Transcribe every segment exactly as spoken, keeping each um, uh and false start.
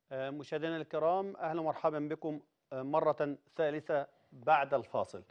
آه، مشاهدينا الكرام، أهلا ومرحبا بكم آه، مرة ثالثة بعد الفاصل.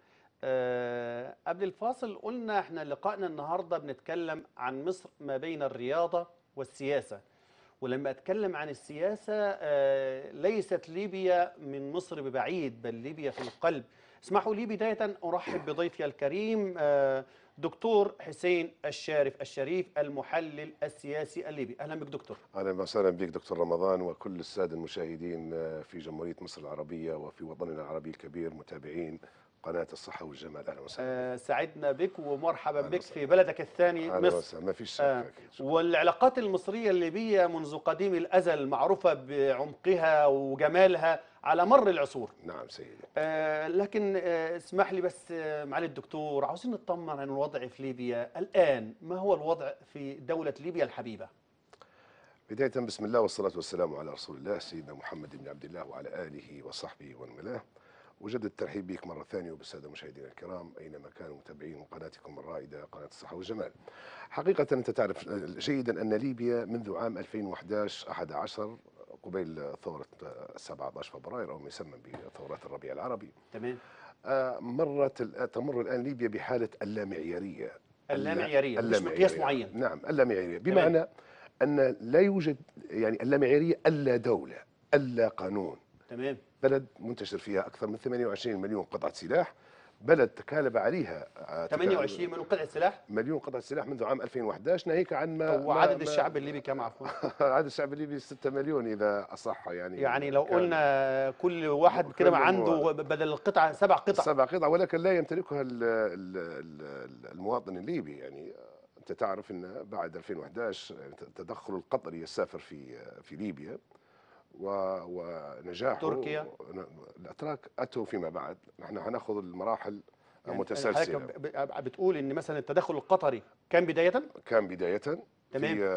آه، قبل الفاصل قلنا احنا لقائنا النهاردة بنتكلم عن مصر ما بين الرياضة والسياسة. ولما أتكلم عن السياسة آه، ليست ليبيا من مصر ببعيد، بل ليبيا في القلب. اسمحوا لي بداية أرحب بضيفي الكريم آه، دكتور حسين الشارف الشريف، المحلل السياسي الليبي. أهلا بك دكتور. أهلا وسهلا بك دكتور رمضان وكل السادة المشاهدين في جمهورية مصر العربية وفي وطننا العربي الكبير متابعين قناة الصحة والجمال. أهلا وسهلا بك. آه، سعدنا بك ومرحبا أهلا بك وسهلا. في بلدك الثاني أهلا مصر. وسهلا، ما فيش شك آه، أكيد. شكرا. والعلاقات المصرية الليبية منذ قديم الأزل معروفة بعمقها وجمالها على مر العصور. نعم سيدي. آه، لكن آه، اسمح لي بس آه، معالي الدكتور، عاوزين نطمن عن الوضع في ليبيا الآن. ما هو الوضع في دولة ليبيا الحبيبة؟ بداية بسم الله والصلاة والسلام على رسول الله سيدنا محمد بن عبد الله وعلى آله وصحبه ومن والاه. وجد الترحيب بك مرة ثانية وبالسادة المشاهدين الكرام أينما كانوا متابعين قناتكم الرائدة قناة الصحة والجمال. حقيقة أنت تعرف جيدا أن ليبيا منذ عام ألفين وأحد عشر أحد عشر قبيل ثورة سبعة عشر فبراير أو ما يسمى بثورات الربيع العربي، تمام. آه، مرت تمر الآن ليبيا بحالة اللامعيارية. اللامعيارية مش اللامعيارية مقياس معين. نعم اللامعيارية تمام. بمعنى أن لا يوجد يعني اللامعيارية ألا دولة ألا قانون. تمام. بلد منتشر فيها أكثر من ثمانية وعشرين مليون قطعة سلاح، بلد تكالب عليها آه، ثمانية وعشرين مليون قطعة سلاح. مليون قطعة سلاح منذ عام ألفين وأحد عشر، ناهيك عن ما وعدد ما الشعب الليبي كم عفوا؟ عدد الشعب الليبي ستة مليون إذا أصح يعني. يعني لو كان قلنا كل واحد كده كل عنده مواطن بدل القطعة سبع قطع. سبع قطع، ولكن لا يمتلكها ال- ال- ال- المواطن الليبي. يعني أنت تعرف أن بعد ألفين وأحد عشر تدخل القطري السافر في في ليبيا و- ونجاحه. تركيا. الأتراك أتوا فيما بعد، نحن هناخذ المراحل يعني حضرتك متسلسلة. ب- ب- بتقول ان مثلا التدخل القطري كان بداية. كان بداية تمام. في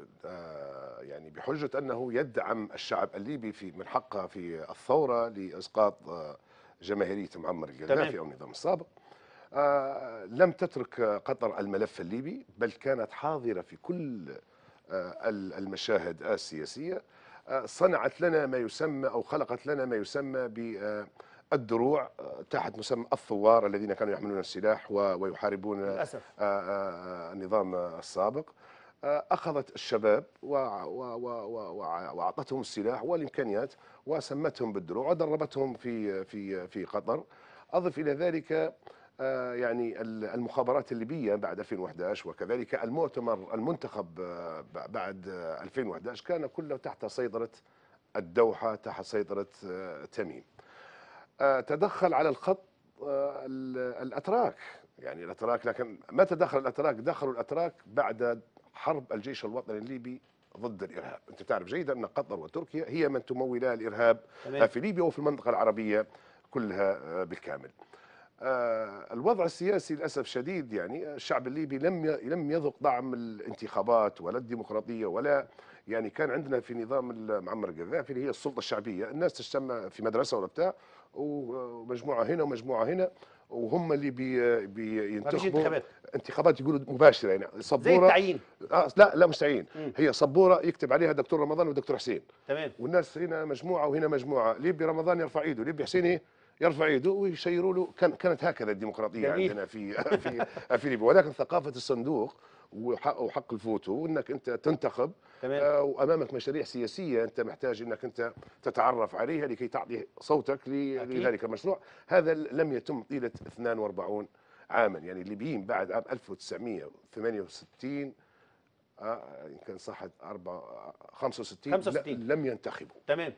آه، يعني بحجة أنه يدعم الشعب الليبي في من حقه في الثورة لإسقاط آه، جماهيرية معمر القذافي أو النظام السابق. آه، لم تترك قطر الملف الليبي، بل كانت حاضرة في كل آه، المشاهد السياسية. آه، صنعت لنا ما يسمى أو خلقت لنا ما يسمى بالدروع تحت مسمى الثوار الذين كانوا يحملون السلاح و- ويحاربون آه، للأسف. آه، النظام السابق. آه، أخذت الشباب وع- و- و- و- وع- وأعطتهم السلاح والإمكانيات وسمتهم بالدروع ودربتهم في في في قطر. أضف إلى ذلك آه، يعني المخابرات الليبية بعد ألفين وأحد عشر، وكذلك المؤتمر المنتخب آه، بعد آه، ألفين وأحد عشر كان كله تحت سيطرة الدوحة، تحت سيطرة آه، تميم. آه، تدخل على الخط آه، ال- الأتراك، يعني الأتراك، لكن متى دخل الأتراك؟ دخلوا الأتراك بعد حرب الجيش الوطني الليبي ضد الإرهاب. أنت تعرف جيدا أن قطر وتركيا هي من تمولا الإرهاب تمام. في ليبيا وفي المنطقة العربية كلها آه، بالكامل. آه، الوضع السياسي للاسف شديد، يعني الشعب الليبي لم ي- لم يذق طعم الانتخابات ولا الديمقراطيه ولا، يعني كان عندنا في نظام معمر القذافي اللي هي السلطه الشعبيه، الناس تجتمع في مدرسه ولا بتاع، ومجموعه هنا ومجموعه هنا، وهم اللي بي ما فيش بينتخبوا. انتخابات انتخابات يقولوا مباشره، يعني زي سبوره. التعيين. آه لا لا مش تعيين، مم. هي سبوره يكتب عليها دكتور رمضان ودكتور حسين، تمام. والناس هنا مجموعه وهنا مجموعه، ليبي رمضان يرفع ايده، ليبي حسين إيه؟ يرفع ايده ويشيروا له. كان كانت هكذا الديمقراطيه جميل. عندنا في في في ليبيا. ولكن ثقافه الصندوق وحق وحق الفوتو وانك انت تنتخب، تمام. آه، وامامك مشاريع سياسيه انت محتاج انك انت تتعرف عليها لكي تعطي صوتك ل- أكيد. لذلك المشروع. هذا لم يتم طيله اثنين وأربعين عاما. يعني الليبيين بعد عام ألف وتسعمئة وثمانية وستين آه، يمكن صحت أربعة خمسة وستين خمسة وستين. لم ينتخبوا. تمام.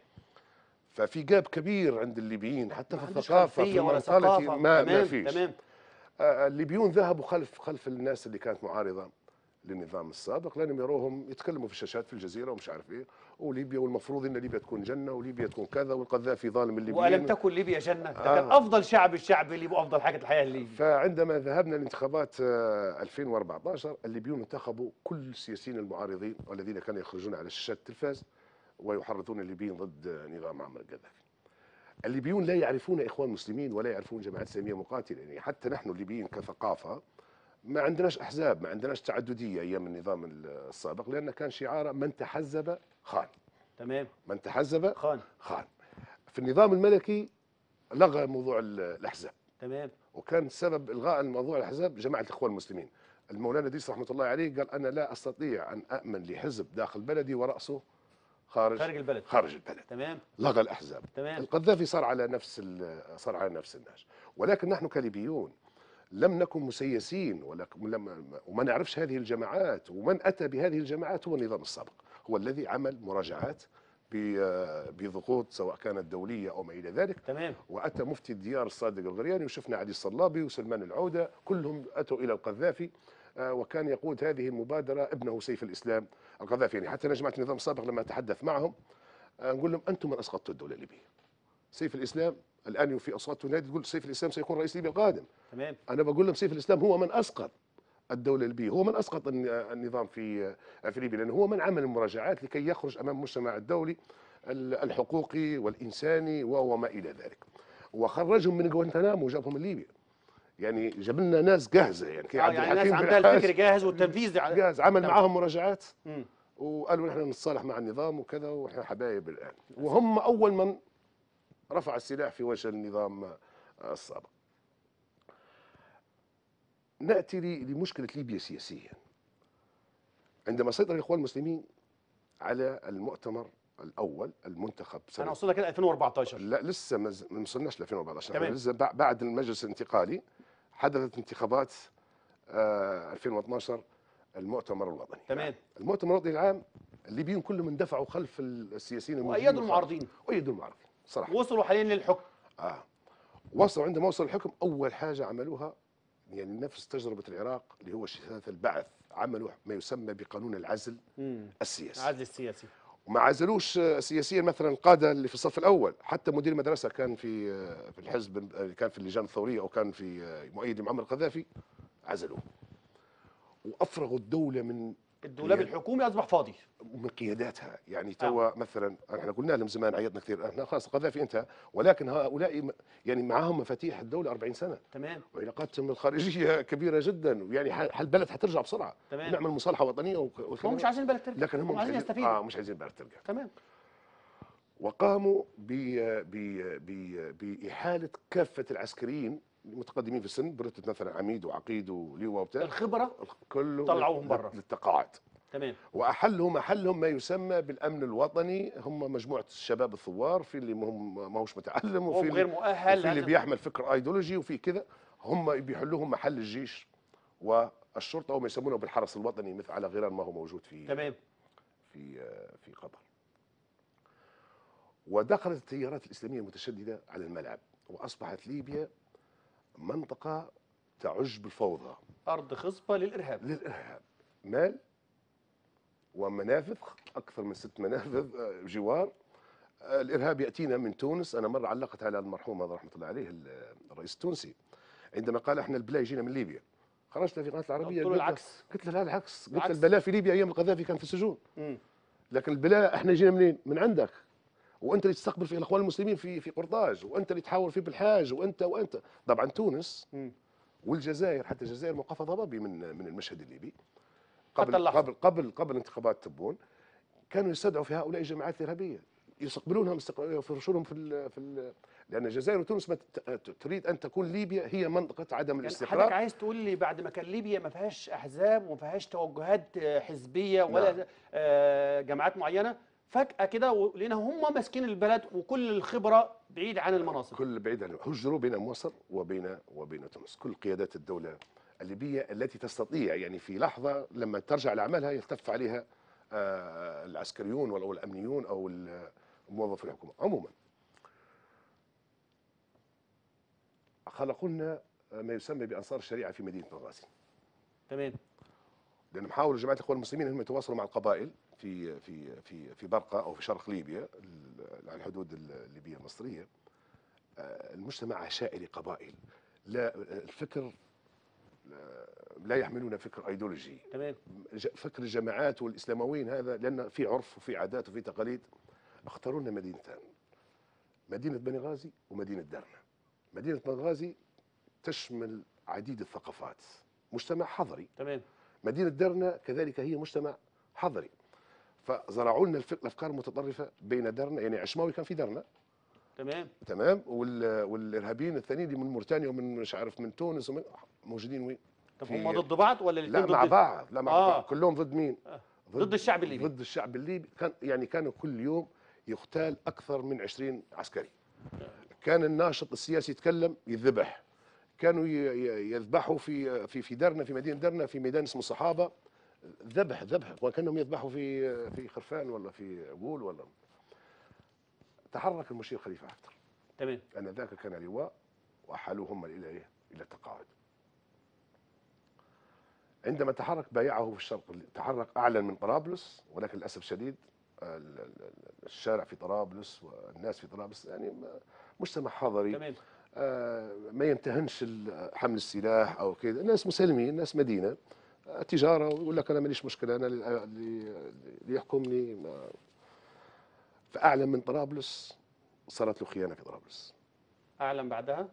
ففي جاب كبير عند الليبيين حتى ما في عندوش الثقافه في خلفية ولا المنطقه ثقافة. ما ما تمام. فيش. تمام. آه، الليبيون ذهبوا خلف خلف الناس اللي كانت معارضه للنظام السابق، لانهم يروهم يتكلموا في الشاشات في الجزيره ومش عارف ايه، وليبيا والمفروض ان ليبيا تكون جنه وليبيا تكون كذا والقذافي ظالم ولم الليبيين. تكن ليبيا جنة، ده كان آه. أفضل شعب الشعب الليبي وأفضل حاجة الحياة الليبي. فعندما ذهبنا لانتخابات آه، ألفين وأربعة عشر الليبيون انتخبوا كل السياسيين المعارضين والذين كانوا يخرجون على شاشات التلفاز ويحرضون الليبيين ضد نظام معمر القذافي. الليبيون لا يعرفون اخوان مسلمين ولا يعرفون جماعات اسلاميه مقاتله، يعني حتى نحن الليبيين كثقافه ما عندناش احزاب، ما عندناش تعدديه ايام النظام السابق، لان كان شعار من تحزب خان. تمام. من تحزب خان. خان. في النظام الملكي لغى موضوع ال- الاحزاب، تمام. وكان سبب الغاء موضوع الاحزاب جماعه الاخوان المسلمين. المولانا ادريس رحمه الله عليه قال انا لا استطيع ان امن لحزب داخل بلدي وراسه خارج خارج البلد. خارج البلد. تمام. لغى الاحزاب. تمام. القذافي صار على نفس ال- صار على نفس النهج، ولكن نحن كليبيون لم نكن مسيسين ولا لم وما نعرفش هذه الجماعات، ومن اتى بهذه الجماعات هو النظام السابق، هو الذي عمل مراجعات ب- بضغوط سواء كانت دوليه او ما الى ذلك. تمام. واتى مفتي الديار الصادق الغرياني، وشفنا علي الصلابي وسلمان العوده كلهم اتوا الى القذافي، آه، وكان يقود هذه المبادره ابنه سيف الاسلام القذافي. يعني حتى نجمه النظام السابق لما اتحدث معهم آه، نقول لهم انتم من اسقطتوا الدوله الليبيه. سيف الاسلام الان في اصوات تنادي تقول سيف الاسلام سيكون رئيس ليبيا القادم. تمام. انا بقول لهم سيف الاسلام هو من اسقط الدوله الليبيه، هو من اسقط الن- النظام في في ليبيا، لانه هو من عمل المراجعات لكي يخرج امام المجتمع الدولي ال- الحقوقي والانساني وما الى ذلك، وخرجهم من غوانتنامو وجابهم من ليبيا. يعني جاب لنا ناس جاهزه، يعني كي اه عبد يعني ناس الحكيم عندها بالحاج الفكر جاهز والتنفيذ على- جاهز، عمل تمام. معاهم مراجعات مم. وقالوا نحن نتصالح مع النظام وكذا واحنا حبايب الان، وهم اول من رفع السلاح في وجه النظام السابق. ناتي ل- لمشكله ليبيا سياسيا. عندما سيطر الاخوان المسلمين على المؤتمر الاول المنتخب انا سنه وصلنا كده ألفين وأربعتاشر. لا لسه ما ز- ما وصلناش ل ألفين وأربعطعش، تمام. احنا لسه بع- بعد المجلس الانتقالي حدثت انتخابات آه، ألفين واثناشر المؤتمر الوطني. تمام. المؤتمر الوطني العام الليبيين كلهم اندفعوا خلف السياسيين الموجودين وايدوا بالخارج. المعارضين. وايدوا المعارضين صراحه. وصلوا حاليا للحكم. اه وصلوا عندما وصل الحكم اول حاجه عملوها يعني نفس تجربه العراق اللي هو شتات البعث، عملوا ما يسمى بقانون العزل مم. السياسي. العزل السياسي. وما عزلوش سياسيا مثلا القاده اللي في الصف الاول، حتى مدير مدرسه كان في في الحزب كان في اللجان الثوريه او كان في مؤيد لمعمر القذافي عزلوه. وافرغوا الدوله من الدولاب قياد- الحكومي اصبح فاضي. من قياداتها. يعني توا مثلا احنا قلنا لهم زمان عيطنا كثير احنا خلاص القذافي انتهى، ولكن هؤلاء م- يعني معهم مفاتيح الدوله أربعين سنه تمام. وعلاقاتهم الخارجيه كبيره جدا، ويعني ح- البلد حترجع بسرعه. تمام. نعمل مصالحه وطنيه وك- هم والكلام مش ده. عايزين البلد ترجع، لكن هم هم مش عايزين عايزين يستفيدوا. اه مش عايزين البلد ترجع. تمام. وقاموا ب ب ب باحاله كافه العسكريين المتقدمين في السن برتبه مثلا عميد وعقيد ولواء وبتاع الخبره كله طلعوهم لل- برا. للتقاعد. تمام. واحلوا محلهم ما يسمى بالامن الوطني، هم مجموعه الشباب الثوار، في اللي هم ما هوش متعلم وفي وهم اللي غير مؤهل وفي اللي لازم- بيحمل فكر ايديولوجي وفي كذا، هم بيحلوهم محل الجيش والشرطه وما يسمونه بالحرس الوطني مثل على غرار ما هو موجود في تمام. في في قطر. ودخلت التيارات الاسلاميه المتشدده على الملعب، واصبحت ليبيا منطقه تعج بالفوضى ارض خصبه للارهاب. للارهاب. مال ومنافذ، اكثر من ست منافذ آه، جوار. آه، الارهاب ياتينا من تونس. انا مره علقت على المرحوم هذا رحمه الله عليه ال- الرئيس التونسي عندما قال احنا البلاء يجينا من ليبيا. خرجت في قناه العربيه قلت له قلت له- العكس. قلت له لا العكس، قلت له العكس. البلاء في ليبيا ايام القذافي كان في السجون، مم. لكن البلاء احنا يجينا منين؟ من عندك. وانت اللي تستقبل فيه الاخوان المسلمين في في قرطاج، وانت اللي تحاور فيه بالحاج، وانت وانت طبعا تونس مم. والجزائر، حتى الجزائر موقفه ضبابي من من المشهد الليبي حتى قبل اللحظة. قبل قبل قبل انتخابات تبون. كانوا يستدعوا في هؤلاء الجماعات الارهابيه، يستقبلونهم يستق- يفرشونهم في ال في ال لان الجزائر وتونس ما ت- ت- تريد ان تكون ليبيا هي منطقه عدم يعني حضرتك الاستقرار. عايز تقول لي بعد ما كان ليبيا ما فيهاش احزاب وما فيهاش توجهات آه، حزبيه ولا نعم. آه، جماعات معينه، فجاه كده و- لقينا هم ماسكين البلد وكل الخبره بعيد عن المناصب. كل بعيد عن هجروا بين مصر وبين وبين تونس. كل قيادات الدوله الليبيه التي تستطيع يعني في لحظه لما ترجع لاعمالها يلتف عليها آه، العسكريون او الامنيون او موظفي الحكومه. عموما خلقوا لنا ما يسمى بانصار الشريعه في مدينه بنغازي، تمام. لانهم حاولوا جماعه الاخوان المسلمين انهم يتواصلوا مع القبائل في في في في برقه او في شرق ليبيا ال- على الحدود الليبيه المصريه. آه، المجتمع عشائري قبائل، لا الفكر لا يحملون فكر ايديولوجي. تمام. ج- فكر الجماعات والاسلامويين هذا لان في عرف وفي عادات وفي تقاليد. اختاروا لنا مدينتين، مدينه بنغازي ومدينه درنا. مدينه بنغازي تشمل عديد الثقافات، مجتمع حضري. تمام. مدينه درنا كذلك هي مجتمع حضري. فزرعوا لنا الفك- الافكار المتطرفه بين درنا، يعني عشماوي كان في درنا، تمام. تمام، وال- والارهابيين الثانيين اللي من موريتانيا ومن مش عارف من تونس ومن موجودين وين؟ طب هم في ضد بعض ولا لا الاثنين مع ضد؟ بعض، لا مع بعض، اه كلهم ضد مين؟ آه. ضد الشعب الليبي. ضد الشعب الليبي. كان يعني كانوا كل يوم يقتال اكثر من عشرين عسكري. كان الناشط السياسي يتكلم يذبح. كانوا ي- ي- يذبحوا في في في درنا، في مدينه درنا، في ميدان اسمه صحابه، ذبح ذبح، وكانهم يذبحوا في في خرفان ولا في غول ولا. تحرك المشير خليفه حفتر، تمام. لان ذاك كان لواء، واحالوه هم الى ايه؟ الى التقاعد. عندما تحرك بايعه في الشرق، تحرك اعلى من طرابلس، ولكن للاسف الشديد ال- ال- الشارع في طرابلس والناس في طرابلس يعني مجتمع حضري، تمام. آه، ما يمتهنش ال- حمل السلاح او كذا، ناس مسالمين، ناس مدينه، آه، تجاره، ويقول لك انا ماليش مشكله، انا اللي اللي يحكمني ما. فاعلى من طرابلس صارت له خيانه في طرابلس. اعلن بعدها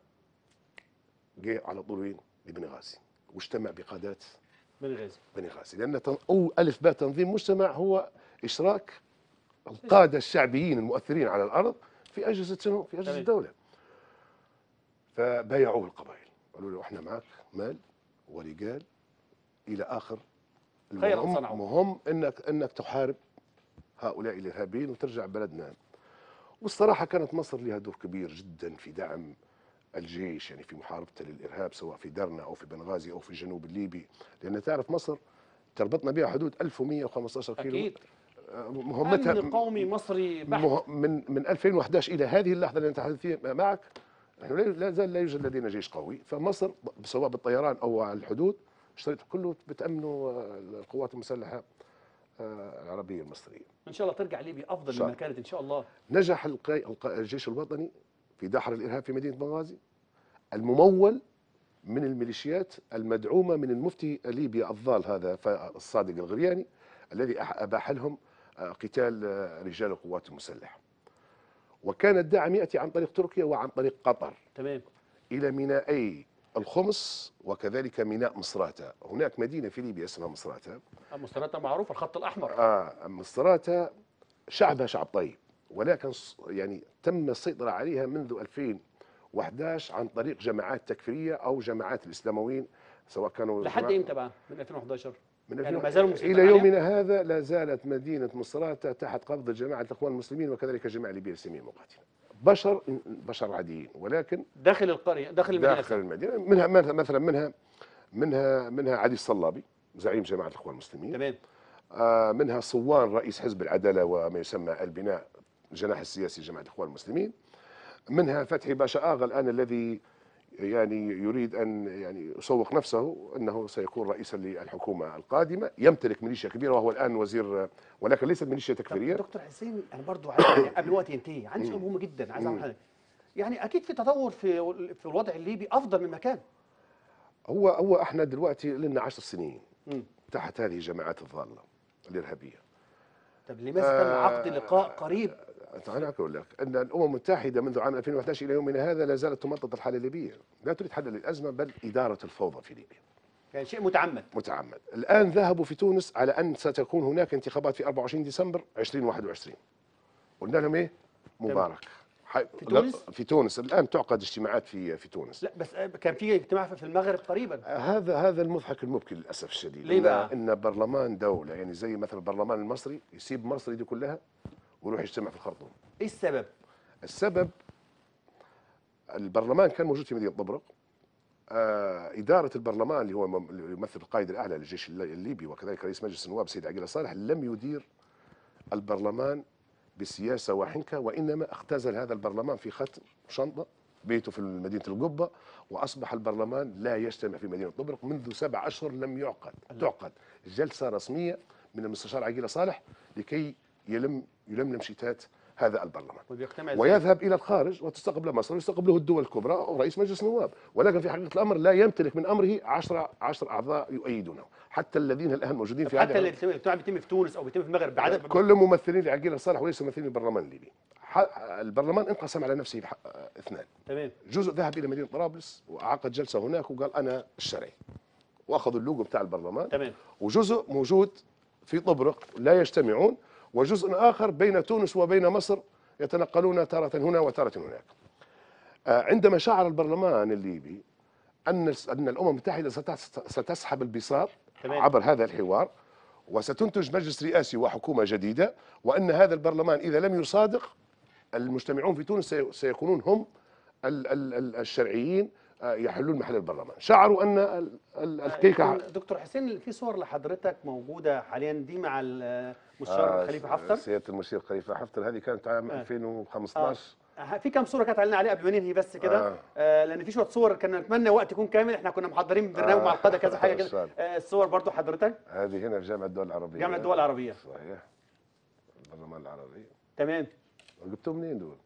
جه على طول وين؟ لبنغازي، واجتمع بقادات بنغازي. بنغازي، لان تن- أو الف باء تنظيم مجتمع هو اشراك القاده الشعبيين المؤثرين على الارض في اجهزه شنو؟ في اجهزه تمام. الدوله. فبايعوه القبائل، قالوا له احنا معك مال ورجال الى اخر. خيرا المهم صنعوا. مهم انك انك تحارب هؤلاء الارهابيين وترجع بلدنا. والصراحه كانت مصر لها دور كبير جدا في دعم الجيش، يعني في محاربته للارهاب، سواء في درنا او في بنغازي او في الجنوب الليبي، لان تعرف مصر تربطنا بها حدود ألف ومئة وخمسة عشر كيلو. اكيد. مهمتها امن قومي مصري بحت. مه- من من ألفين وأحد عشر الى هذه اللحظه اللي نتحدث فيها معك، نحن لا لا زال لا يوجد لدينا جيش قوي. فمصر سواء بالطيران او على الحدود اشتريت كله بتامنه آه، القوات المسلحه آه، العربيه المصريه. ان شاء الله ترجع ليبيا افضل شاء مما كانت ان شاء الله. نجح القي- الق- الجيش الوطني في دحر الارهاب في مدينه بنغازي، الممول من الميليشيات المدعومه من المفتي ليبيا الضال هذا ف- الصادق الغرياني، الذي أح- اباح لهم آه، قتال آه، رجال القوات المسلحه. وكان الدعم ياتي عن طريق تركيا وعن طريق قطر تمام. الى مينائي الخمس وكذلك ميناء مصراتة. هناك مدينه في ليبيا اسمها مصراتة. مصطلحاتها معروفه، الخط الاحمر. آه مصراتة شعبها شعب طيب، ولكن ص- يعني تم السيطره عليها منذ ألفين وأحد عشر عن طريق جماعات تكفيريه او جماعات الاسلامويين، سواء كانوا لحد جماعة امتى بقى؟ من ألفين وأحد عشر من يعني ألفين ما زالوا مسيطرين الى عليها؟ يومنا هذا لا زالت مدينه مصراتة تحت قبضه جماعه الاخوان المسلمين وكذلك جماعه ليبيا الاسلاميه المقاتله. بشر بشر عاديين، ولكن داخل القريه، داخل المدينه. داخل المدينه. منها منها- مثلا منها منها منها علي الصلابي زعيم جماعه الاخوان المسلمين. تمام. آه منها صوان رئيس حزب العداله وما يسمى البناء الجناح السياسي لجماعه الاخوان المسلمين. منها فتحي باشا آغا الان الذي يعني يريد ان يعني يسوق نفسه انه سيكون رئيسا للحكومه القادمه، يمتلك ميليشيا كبيره وهو الان وزير، ولكن ليست ميليشيا طب تكفيريه. دكتور حسين، انا برضو عايز يعني قبل الوقت ينتهي عندي سؤال مهم جدا عايز اعمل حاجه. يعني اكيد في تطور في في الوضع الليبي افضل من مكان. هو هو احنا دلوقتي لنا عشر سنين مم. تحت هذه الجماعات الضاله الارهابيه. طب لماذا تم عقد لقاء قريب؟ انا اقول لك ان الامم المتحده منذ عام ألفين وأحد عشر الى يومنا هذا لا زالت تمطط الحاله الليبيه، لا تريد حل للازمه بل اداره الفوضى في ليبيا. يعني شيء متعمد. متعمد. الان ذهبوا في تونس على ان ستكون هناك انتخابات في أربعة وعشرين ديسمبر ألفين وواحد وعشرين. قلنا لهم ايه؟ مبارك. حي... في تونس؟ في تونس الان تعقد اجتماعات في في تونس. لا بس كان في اجتماع في المغرب قريبا. هذا هذا المضحك المبكي للاسف الشديد. ليه إن- بقى؟ ان برلمان دوله يعني زي مثلا البرلمان المصري يسيب مصر دي كلها ويروح يجتمع في الخرطوم. ايه السبب؟ السبب البرلمان كان موجود في مدينه طبرق. آه اداره البرلمان اللي هو مم- اللي يمثل القائد الاعلى للجيش الل- الليبي وكذلك رئيس مجلس النواب سيد عقيل صالح لم يدير البرلمان بسياسه وحنكه، وانما اختزل هذا البرلمان في خط شنطه بيته في مدينه القبه، واصبح البرلمان لا يجتمع في مدينه طبرق منذ سبع اشهر لم يعقد. تعقد جلسه رسميه من المستشار عقيل صالح لكي يلم يلملم شتات هذا البرلمان، وبيجتمع ازاي؟ ويذهب الى الخارج وتستقبله مصر ويستقبله الدول الكبرى ورئيس مجلس النواب، ولكن في حقيقه الامر لا يمتلك من امره عشرة عشر اعضاء يؤيدونه، حتى الذين الان موجودين طب في حتى هذا الاجتماع بيتم في تونس او بيتم في المغرب بعدد كلهم ممثلين لعقيل صالح وليسوا ممثلين للبرلمان الليبي. ح- البرلمان انقسم على نفسه بح- اثنان. تمام. جزء ذهب الى مدينه طرابلس وعقد جلسه هناك وقال انا الشرعي، واخذوا اللوجو بتاع البرلمان. تمام. وجزء موجود في طبرق لا يجتمعون وجزء آخر بين تونس وبين مصر يتنقلون تارة هنا وتارة هناك. عندما شعر البرلمان الليبي أن أن الأمم المتحدة ستسحب البساط عبر هذا الحوار وستنتج مجلس رئاسي وحكومة جديدة، وأن هذا البرلمان إذا لم يصادق المجتمعون في تونس سيكونون هم الشرعيين يحلون محل البرلمان، شعروا أن الحقيقة. دكتور حسين، في صور لحضرتك موجودة حاليا دي مع المستشار آه خليفة حفتر؟ سيادة المشير خليفة حفتر، هذه كانت عام آه. ألفين وخمسطعش. آه. في كم صوره كانت علينا عليها قبل ما ننهي بس كده؟ آه. آه لان في شويه صور كنا نتمنى وقت يكون كامل، احنا كنا محضرين برنامج آه. مع القاده كذا حاجه كده. آه الصور برضو حضرتك هذه هنا في جامعه الدول العربيه. جامعه الدول العربيه صحيح، البرلمان العربي. تمام. جبتهم منين دول؟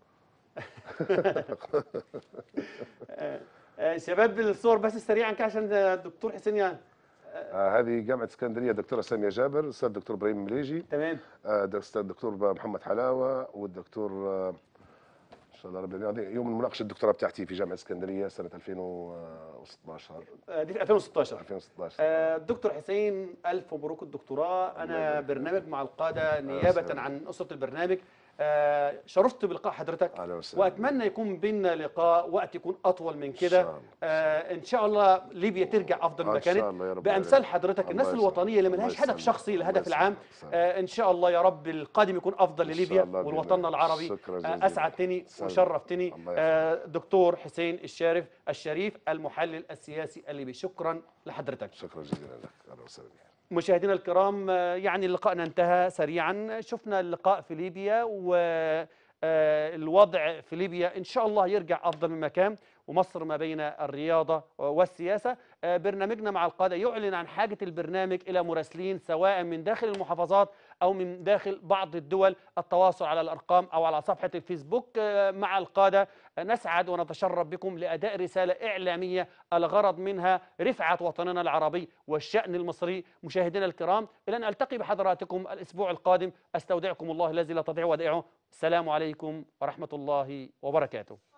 آه. آه شباب الصور بس سريعا كده عشان الدكتور حسين يعني. آه هذه جامعة اسكندرية، دكتورة سامية جابر، الأستاذ الدكتور إبراهيم مليجي. تمام. آه الأستاذ الدكتور محمد حلاوة، والدكتور آه إن شاء الله ربي يعني يوم المناقشة الدكتوراه بتاعتي في جامعة اسكندرية سنة ألفين وستطعش. آه دي في ألفين وستطعش. ألفين وستطعش. آه دكتور حسين، ألف مبروك الدكتوراه. أنا برنامج مع القادة نيابة عن أسرة البرنامج آه شرفت بلقاء حضرتك، واتمنى يكون بيننا لقاء وقت يكون اطول من كده. آه ان شاء الله ليبيا ترجع افضل ما كانت بامثال حضرتك، الناس الوطنيه اللي ملهاش هدف شخصي، الهدف العام. آه ان شاء الله يا رب القادم يكون افضل لليبيا ولوطننا العربي. آه اسعدتني وشرفتني. آه دكتور حسين الشارف الشريف المحلل السياسي الليبي، شكرا لحضرتك. شكرا جزيلا لك. اهلا وسهلا. مشاهدينا الكرام، يعني لقاءنا انتهى سريعا. شفنا اللقاء في ليبيا والوضع في ليبيا ان شاء الله يرجع افضل مما كان، ومصر ما بين الرياضه والسياسه. برنامجنا مع القاده يعلن عن حاجه البرنامج الى مراسلين سواء من داخل المحافظات او من داخل بعض الدول، التواصل على الارقام او على صفحه الفيسبوك مع القاده. نسعد ونتشرف بكم لاداء رساله اعلاميه الغرض منها رفعه وطننا العربي والشان المصري. مشاهدينا الكرام، الى ان التقي بحضراتكم الاسبوع القادم، استودعكم الله الذي لا تضيع ودائعه. السلام عليكم ورحمه الله وبركاته.